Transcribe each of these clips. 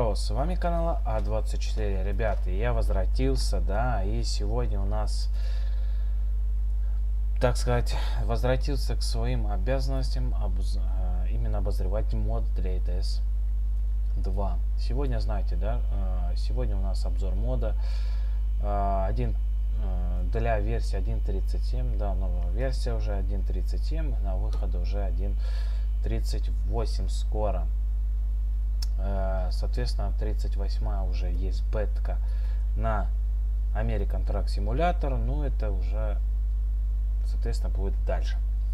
Здорово, с вами канал А24, ребята, я возвратился, да, и сегодня у нас, так сказать, возвратился к своим обязанностям, именно обозревать мод для ETS 2. Сегодня, знаете, да, сегодня у нас обзор мода для версии 1.37, да, новая версия уже 1.37, на выходе уже 1.38 скоро. Соответственно, 38 уже есть бетка на American Truck Simulator, но это уже, соответственно, будет дальше.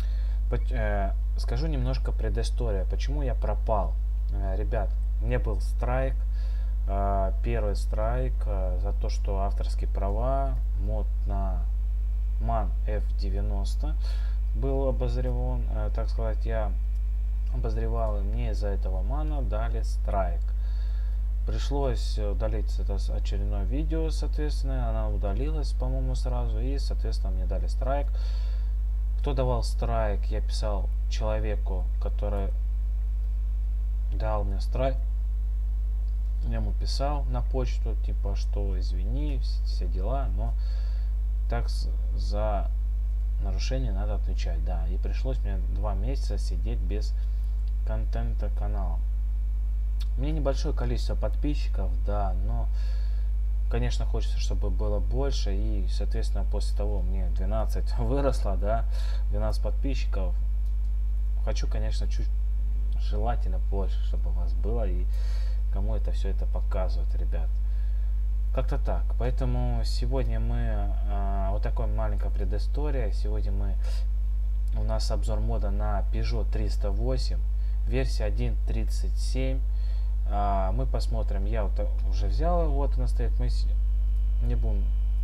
Скажу немножко предыстория, почему я пропал. Ребят, мне был страйк, первый страйк за то, что авторские права, мод на MAN F90 был обозреван, так сказать, я обозревал, и мне из-за этого мана дали страйк. Пришлось удалить это очередное видео, соответственно, она удалилась, по-моему, сразу, и, соответственно, мне дали страйк. Кто давал страйк? Я писал человеку, который дал мне страйк. Я ему писал на почту, типа, что извини, все дела, но так за нарушение надо отвечать, да. И пришлось мне 2 месяца сидеть без контента канала. У меня небольшое количество подписчиков, да, но, конечно, хочется, чтобы было больше, и, соответственно, после того мне 12 выросло, да, 12 подписчиков. Хочу, конечно, чуть желательно больше, чтобы у вас было, и кому это все это показывать, ребят. Как-то так. Поэтому сегодня мы, вот такая маленькая предыстория, сегодня у нас обзор мода на Peugeot 308. Версия 1.37. Мы посмотрим. Я вот уже взял его, вот она стоит. Мы не будем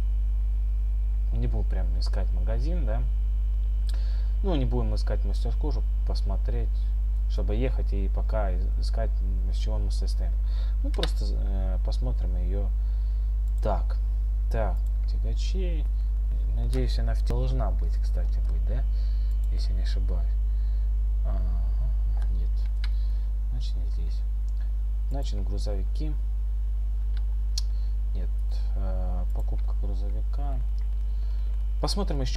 прям искать магазин, да. Ну, не будем искать мастерскую, чтобы посмотреть, чтобы ехать и пока искать, из чего мы состоим. Ну, просто посмотрим ее. Так, тягачей. Надеюсь, она должна быть, кстати, да? Если не ошибаюсь. Нет. Значит, не здесь. Значит, грузовики. Нет. Покупка грузовика. Посмотрим еще.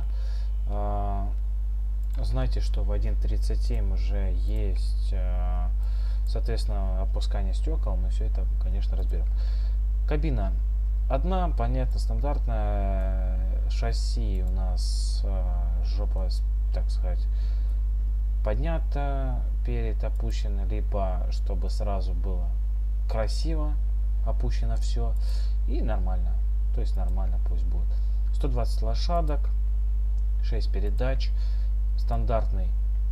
Знаете, что в 1.37 уже есть, соответственно, опускание стекол. Мы все это, конечно, разберем. Кабина. Одна, понятно, стандартная. Шасси у нас жопа, так сказать, поднята, перед опущена, либо чтобы сразу было красиво опущено все и нормально, то есть нормально пусть будет. 120 лошадок, 6 передач, стандартный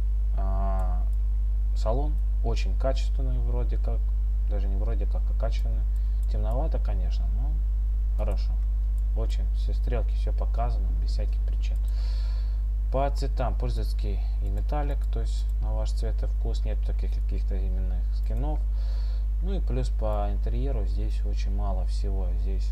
салон, очень качественный, вроде как, даже не вроде как, а качественный. Темновато, конечно, но хорошо, очень, все стрелки, все показано без всяких причин. По цветам пользовательский и металлик, то есть на ваш цвет и вкус, нет таких каких-то именных скинов. Ну и плюс по интерьеру здесь очень мало всего. Здесь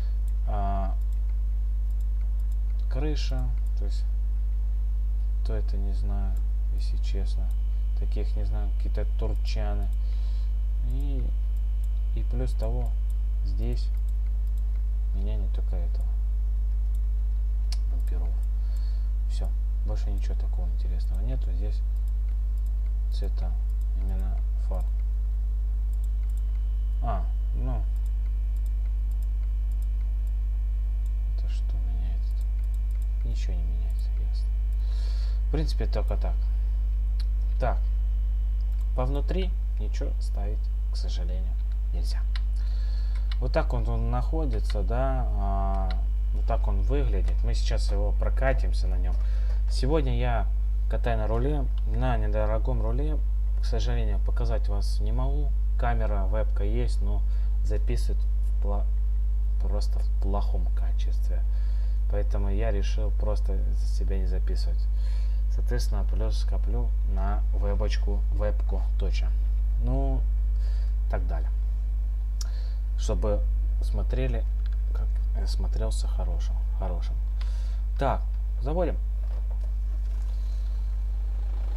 крыша, то есть то это не знаю, если честно, таких не знаю, какие-то турчаны. И плюс того здесь меня не только этого бамперов. Все. Больше ничего такого интересного нету. Здесь цвета именно фар. Ну. Это что меняется? Ничего не меняется, ясно. В принципе, только так. Так. По внутри ничего ставить, к сожалению, нельзя. Вот так он находится, да. Вот так он выглядит. Мы сейчас его прокатимся на нем. Сегодня я катаю на руле, на недорогом руле. К сожалению, показать вас не могу. Камера, вебка есть, но записывает просто в плохом качестве. Поэтому я решил просто себя не записывать. Соответственно, плюс коплю на вебку точно. Ну, так далее. Чтобы смотрели, как смотрелся хорошим. Так, заводим.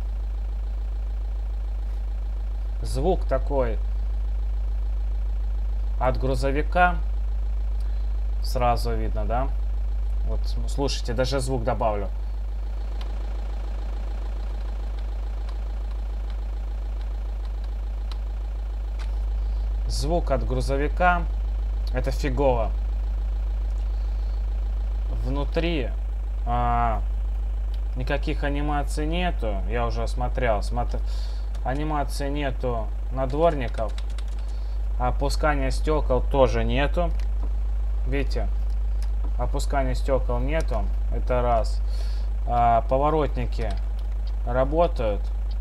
Звук такой от грузовика. Сразу видно, да? Вот, слушайте, даже звук добавлю. Звук от грузовика. Это фигово. Внутри никаких анимаций нету. Я уже смотрел. Анимации нету надворников. Опускания стекол тоже нету. Видите? Опускания стекол нету. Это раз. Поворотники работают.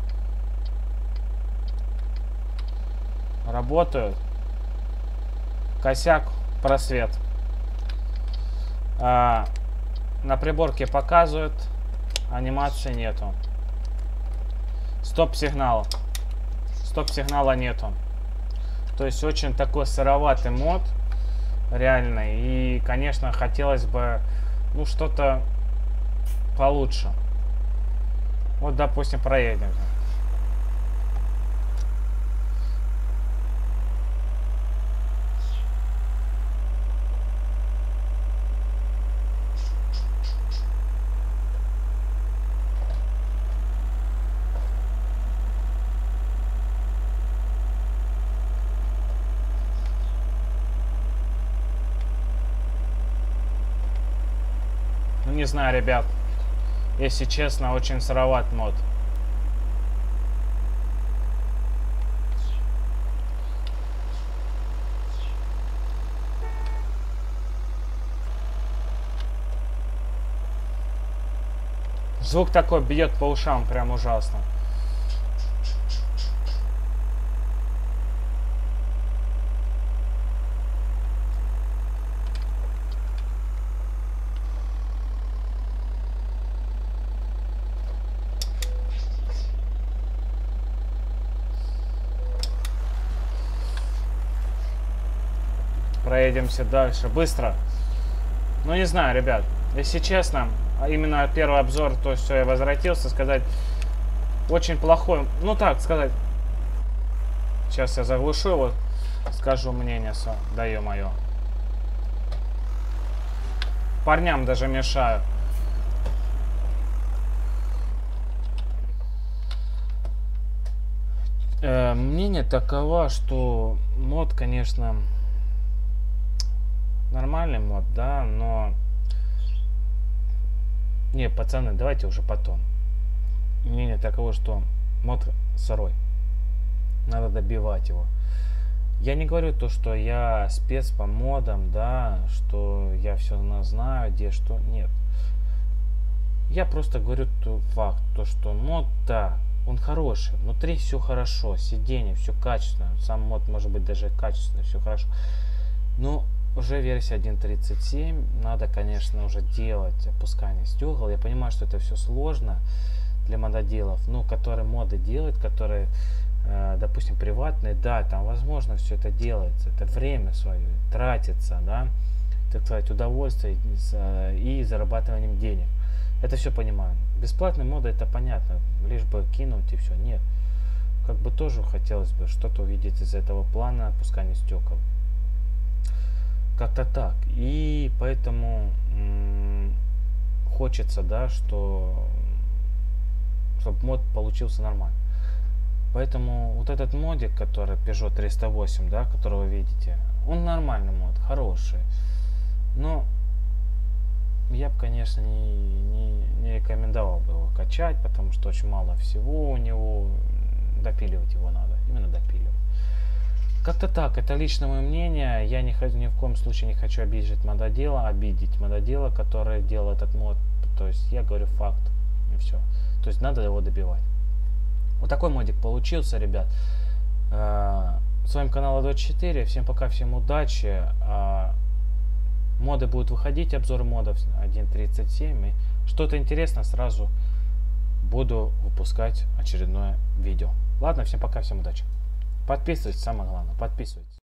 Косяк, просвет. На приборке показывают. Анимации нету. Стоп-сигнала. Стоп-сигнала нету. То есть очень такой сыроватый мод. Реально. И, конечно, хотелось бы, ну, что-то получше. Вот, допустим, проедем. Не знаю, ребят. Если честно, очень сыроват мод. Звук такой бьет по ушам, прям ужасно. Проедемся дальше. Быстро. Ну, не знаю, ребят. Если честно, именно первый обзор, то, что я возвратился, сказать, очень плохой. Ну, так сказать. Сейчас я заглушу его, скажу мнение, да ё-моё. Парням даже мешаю. Мнение таково, что мод, конечно, нормальный мод, да, но... Не, пацаны, давайте уже потом. Мнение таково, что мод сырой. Надо добивать его. Я не говорю то, что я спец по модам, да, что я все знаю, где что. Нет. Я просто говорю факт, то, что мод, да, он хороший. Внутри все хорошо, сиденье, все качественно. Сам мод может быть даже качественный, все хорошо. Но уже версия 1.37, надо, конечно, уже делать опускание стекол. Я понимаю, что это все сложно для мододелов, но которые моды делают, которые, допустим, приватные, да, там возможно все это делается, это время свое тратится, да, так сказать, удовольствие и зарабатыванием денег. Это все понимаю. Бесплатные моды, это понятно, лишь бы кинуть и все. Нет, как бы тоже хотелось бы что-то увидеть из этого плана опускания стекол. Как-то так. И поэтому хочется, да, чтобы мод получился нормально. Поэтому вот этот модик, который Peugeot 308, да, которого вы видите, он нормальный мод, хороший. Но я бы, конечно, не рекомендовал бы его качать, потому что очень мало всего у него. Допиливать его надо. Именно допиливать. Как-то так, это личное мое мнение. Я ни в коем случае не хочу обидеть мододела, который делал этот мод. То есть я говорю факт. И все. То есть надо его добивать. Вот такой модик получился, ребят. С вами канал А24. Всем пока, всем удачи. Моды будут выходить, обзор модов 1.37. И что-то интересное, сразу буду выпускать очередное видео. Ладно, всем пока, всем удачи. Подписывайтесь, самое главное, подписывайтесь.